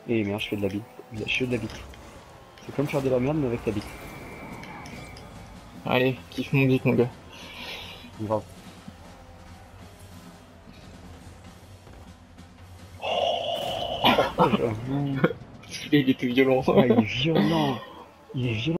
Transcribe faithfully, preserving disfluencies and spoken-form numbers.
Et merde, je fais de la bite. Je fais de la bite. C'est comme faire de la merde, mais avec la bite. Allez, kiffe mon beat, mon gars. Grave. Oh, j'avoue. Celui-là, il était violent. Ah, il est violent. Il est violent.